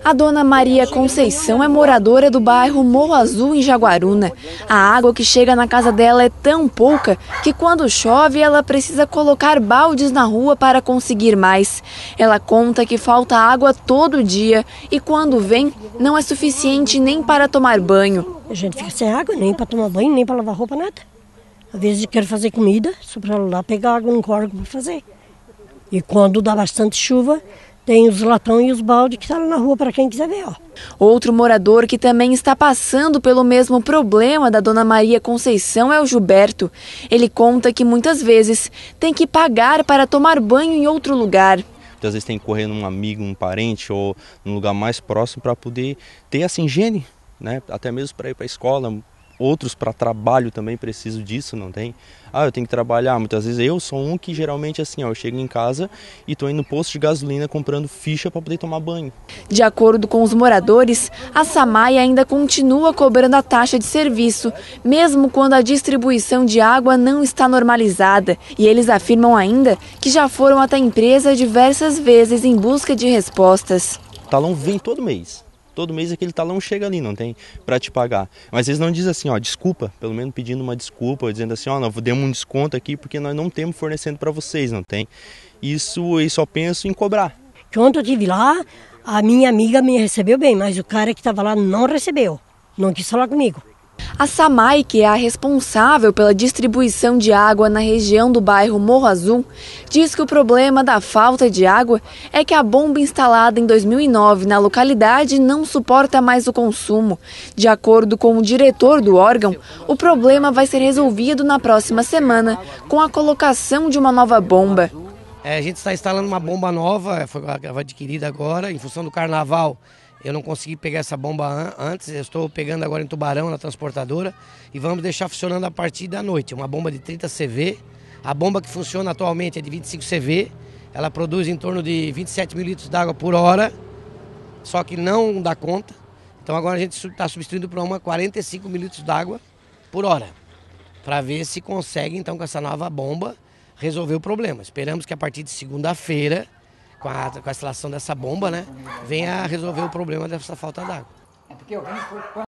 A dona Maria Conceição é moradora do bairro Morro Azul, em Jaguaruna. A água que chega na casa dela é tão pouca que quando chove ela precisa colocar baldes na rua para conseguir mais. Ela conta que falta água todo dia e quando vem não é suficiente nem para tomar banho. A gente fica sem água, nem para tomar banho, nem para lavar roupa, nada. Às vezes eu quero fazer comida, só para lá pegar água no córrego para fazer. E quando dá bastante chuva, tem os latão e os baldes que estão lá na rua para quem quiser ver, ó. Outro morador que também está passando pelo mesmo problema da dona Maria Conceição é o Gilberto. Ele conta que muitas vezes tem que pagar para tomar banho em outro lugar. Muitas vezes tem que correr num amigo, num parente ou num lugar mais próximo para poder ter essa higiene, né? Até mesmo para ir para a escola. Outros para trabalho também precisam disso, não tem? Eu tenho que trabalhar. Muitas vezes eu sou um que geralmente assim, eu chego em casa e estou indo no posto de gasolina comprando ficha para poder tomar banho. De acordo com os moradores, a SAMAI ainda continua cobrando a taxa de serviço, mesmo quando a distribuição de água não está normalizada. E eles afirmam ainda que já foram até a empresa diversas vezes em busca de respostas. O talão vem todo mês. Todo mês aquele talão chega ali, não tem, para te pagar. Mas eles não dizem assim, desculpa, pelo menos pedindo uma desculpa, ou dizendo assim, nós demos um desconto aqui porque nós não temos fornecendo para vocês, não tem. Isso eu só penso em cobrar. Quando eu estive lá, a minha amiga me recebeu bem, mas o cara que estava lá não recebeu, não quis falar comigo. A SAMAI, que é a responsável pela distribuição de água na região do bairro Morro Azul, diz que o problema da falta de água é que a bomba instalada em 2009 na localidade não suporta mais o consumo. De acordo com o diretor do órgão, o problema vai ser resolvido na próxima semana com a colocação de uma nova bomba. A gente está instalando uma bomba nova, foi adquirida agora, em função do carnaval. Eu não consegui pegar essa bomba antes, eu estou pegando agora em Tubarão, na transportadora, e vamos deixar funcionando a partir da noite. Uma bomba de 30 CV, a bomba que funciona atualmente é de 25 CV, ela produz em torno de 27 mil litros d'água por hora, só que não dá conta. Então agora a gente está substituindo por uma 45 mil litros d'água por hora, para ver se consegue então com essa nova bomba resolver o problema. Esperamos que a partir de segunda-feira, com a instalação dessa bomba, né, venha resolver o problema dessa falta d'água.